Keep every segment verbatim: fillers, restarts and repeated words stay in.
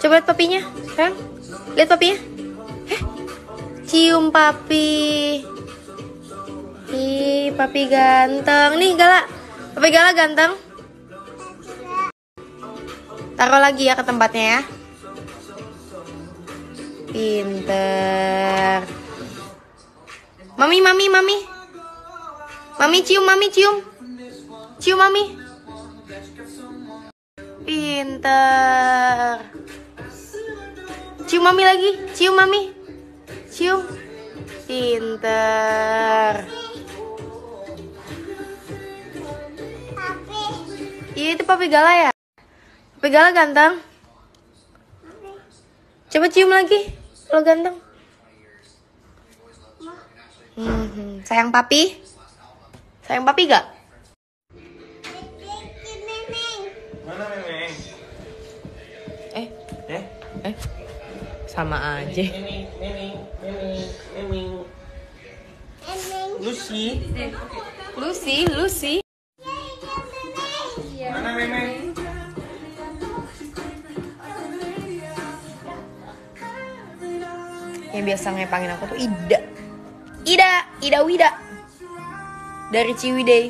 Coba lihat papinya, sayang. Lihat papinya. Eh, cium papi. Ih, papi ganteng. Nih, Gala. Papi Gala ganteng. Taruh lagi ya ke tempatnya ya. Pinter. Mami, mami, mami. Mami cium, mami cium. Cium mami. Pinter. Cium mami lagi. Cium mami. Cium. Pinter. Iya, itu papi Gala ya? Papi Gala ganteng. Coba cium lagi. Lo ganteng. Hmm, sayang papi? Sayang papi gak? Mana Memeng? Eh, Eh? eh, sama aja. Memeng, Memeng, Memeng, Memeng. Lucy. Lucy, Lucy. Mana Memeng? Yang biasa ngepangin aku tuh Ida. Ida, Ida Wida. Dari Ciwidey.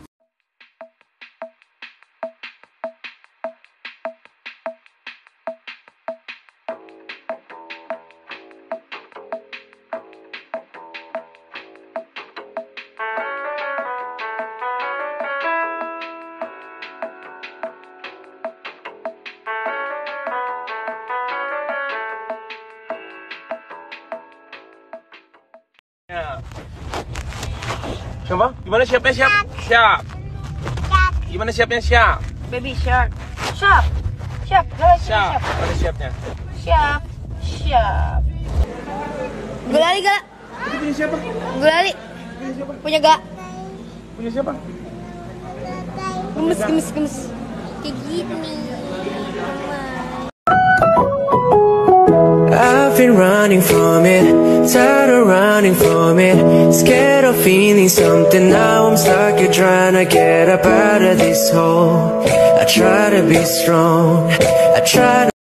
Ya. Coba, gimana siapnya siap? Siap. Gimana siapnya siap? Baby shark. Siap. Siap. Gala Siap. siap. Gimana siapnya? Siap. Siap. Gulali Gala. Itu punya siapa? Gulali. Punya siapa? Punya gak? Punya siapa? Gemes, gemes, gemes. Kayak gini. I've been running from it, tired of running from it, scared of feeling something. Now I'm stuck here trying to get up out of this hole. I try to be strong, I try to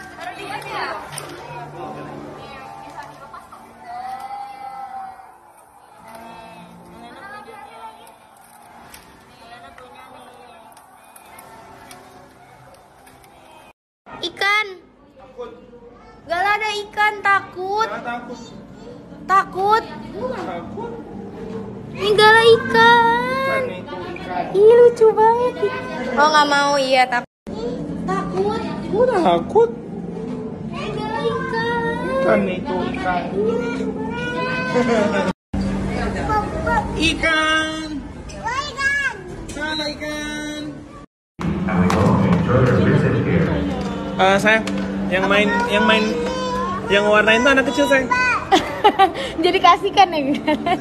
Ikan. Gala ada ikan, takut. Takut. Takut. Takut. Ini Gala ikan. Ih, lucu banget. Oh, nggak mau, iya, tapi takut. Gue takut. Ini Gala ikan. Ikan itu ikan. Ikan. Mana ikan? Uh, sayang, yang main, yang main, yang warnain tuh anak kecil sayang. Jadi kasihkan ya.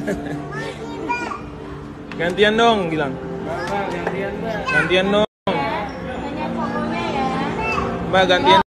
Gantian dong, bilang. Gantian dong. Mbak gantian.